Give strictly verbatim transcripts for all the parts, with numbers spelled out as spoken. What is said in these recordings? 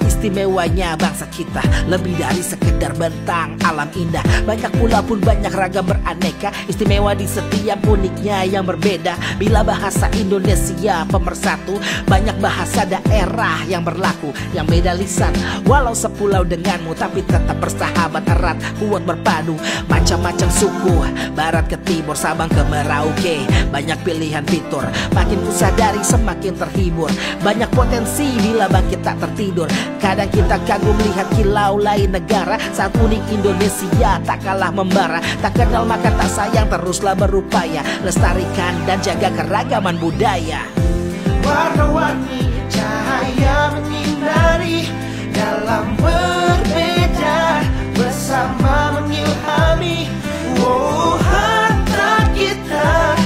istimewanya bangsa kita, lebih dari sekedar bentang alam indah. Banyak pula pun banyak ragam beraneka, istimewa di setiap uniknya yang berbeda. Bila bahasa Indonesia pemersatu, banyak bahasa daerah yang berlaku, yang beda lisan. Walau sepulau denganmu, tapi tetap bersahabat erat, kuat berpadu. Macam-macam suku, barat ke timur, Sabang ke Merauke, banyak pilihan fitur. Makin ku sadari semakin terhibur, banyak potensi bila bangkit tak tertidur. Kadang kita kagum melihat kilau lain negara, saat unik Indonesia tak kalah membara. Tak kenal maka tak sayang, teruslah berupaya lestarikan dan jaga keragaman budaya. Warna-warni cahaya menyinari dalam berbeda, bersama mengilhami. Oh, harta kita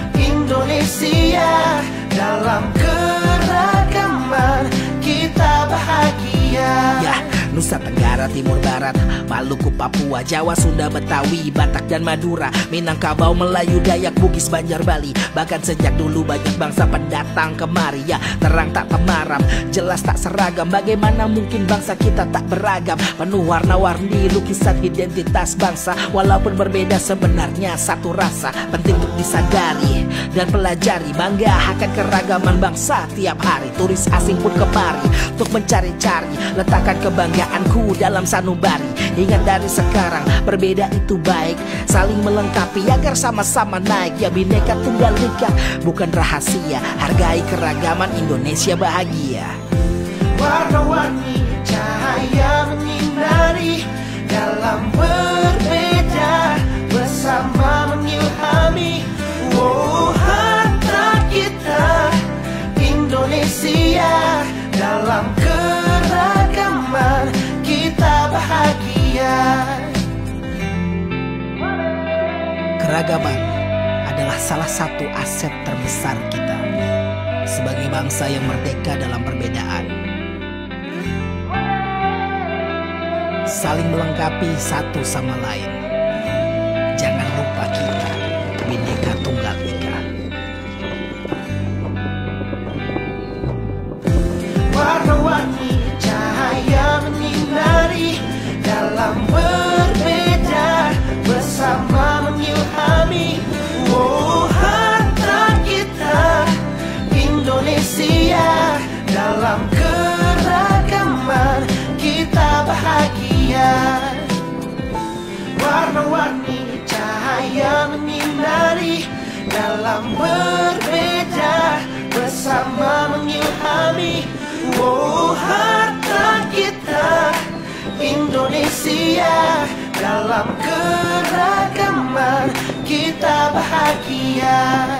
Indonesia, dalam keragaman kita bahagia. Ya, Nusa Tenggara, Timur Barat, Maluku, Papua, Jawa, Sunda, Betawi, Batak dan Madura, Minangkabau, Melayu, Dayak, Bugis, Banjar, Bali. Bahkan sejak dulu banyak bangsa pendatang kemari. Ya, terang tak temaram, jelas tak seragam. Bagaimana mungkin bangsa kita tak beragam? Penuh warna-warni lukisan identitas bangsa, walaupun berbeda sebenarnya satu rasa. Penting untuk disadari dan pelajari, bangga akan keragaman bangsa tiap hari. Turis asing pun kemari untuk mencari-cari, letakkan kebanggaanku dalam sanubari. Ingat dari sekarang, berbeda itu baik, saling melengkapi agar sama-sama naik. Ya, Bhinneka Tunggal Ika bukan rahasia, hargai keragaman Indonesia bahagia. Warna-warni cahaya menyinari dalam berbeda, bersama mengilhami. Oh, harta kita Indonesia, dalam keragaman kita bahagia. Keragaman adalah salah satu aset terbesar kita sebagai bangsa yang merdeka dalam perbedaan. Saling melengkapi satu sama lain. Jangan lupa kita Bhinneka Tunggal Ika. Warna-warni cahaya menyinari dalam berbeda, bersama mengilhami. Oh, harta kita Indonesia, dalam keragaman kita bahagia. Warna-warni cahaya menyinari dalam berbeda, bersama mengilhami. Oh, harta kita Indonesia, dalam keragaman kita bahagia.